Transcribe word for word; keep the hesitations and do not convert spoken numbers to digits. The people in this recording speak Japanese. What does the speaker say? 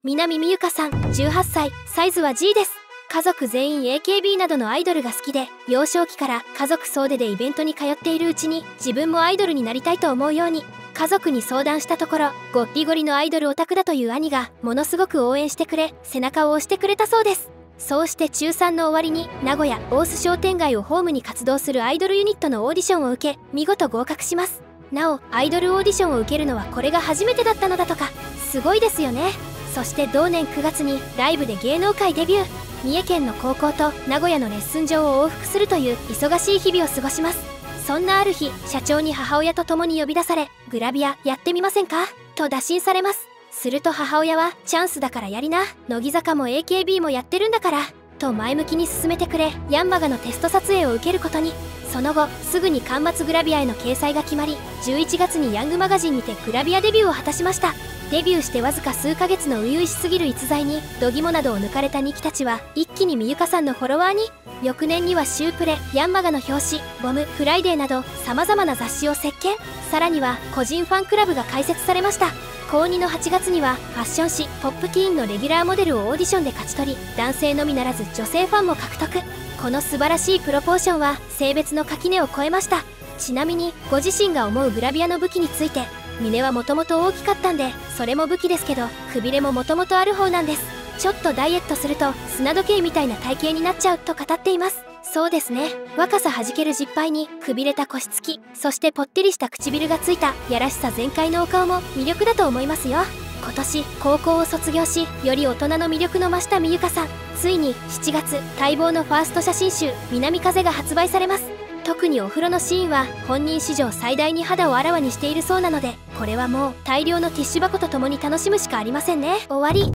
南みゆかさんじゅうはっさい、サイズは ジー です。家族全員 エーケービー などのアイドルが好きで、幼少期から家族総出でイベントに通っているうちに自分もアイドルになりたいと思うように、家族に相談したところ、ゴッリゴリのアイドルオタクだという兄がものすごく応援してくれ、背中を押してくれたそうです。そうしてちゅうさんの終わりに名古屋大須商店街をホームに活動するアイドルユニットのオーディションを受け、見事合格します。なおアイドルオーディションを受けるのはこれが初めてだったのだとか。すごいですよね。そして同年くがつにライブで芸能界デビュー。三重県の高校と名古屋のレッスン場を往復するという忙しい日々を過ごします。そんなある日、社長に母親と共に呼び出され、グラビアやってみませんかと打診されます。すると母親は、チャンスだからやりな、乃木坂も エーケービー もやってるんだからと前向きに進めてくれ、ヤンマガのテスト撮影を受けることに。その後すぐに巻末グラビアへの掲載が決まり、じゅういちがつにヤングマガジンにてグラビアデビューを果たしました。デビューしてわずか数ヶ月の初々しすぎる逸材に度肝などを抜かれたにきたちは一気にみゆかさんのフォロワーに。翌年にはシュープレ、ヤンマガの表紙、ボム、フライデーなどさまざまな雑誌を席巻。さらには個人ファンクラブが開設されました。こうにのはちがつにはファッション誌ポップティーンのレギュラーモデルをオーディションで勝ち取り、男性のみならず女性ファンも獲得。この素晴らしいプロポーションは性別の垣根を越えました。ちなみにご自身が思うグラビアの武器について、胸はもともと大きかったんでそれも武器ですけど、くびれももともとある方なんです。ちょっとダイエットすると砂時計みたいな体型になっちゃうと語っています。そうですね、若さはじける実杯にくびれた腰つき、そしてぽってりした唇がついたやらしさ全開のお顔も魅力だと思いますよ。今年高校を卒業し、より大人の魅力の増したみゆかさん。ついにしちがつ、待望のファースト写真集「南風」が発売されます。特にお風呂のシーンは本人史上最大に肌をあらわにしているそうなので、これはもう大量のティッシュ箱とともに楽しむしかありませんね。終わり。